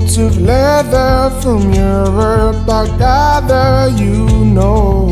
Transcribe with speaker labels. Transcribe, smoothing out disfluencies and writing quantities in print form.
Speaker 1: Coats of leather from Europe I gather you know.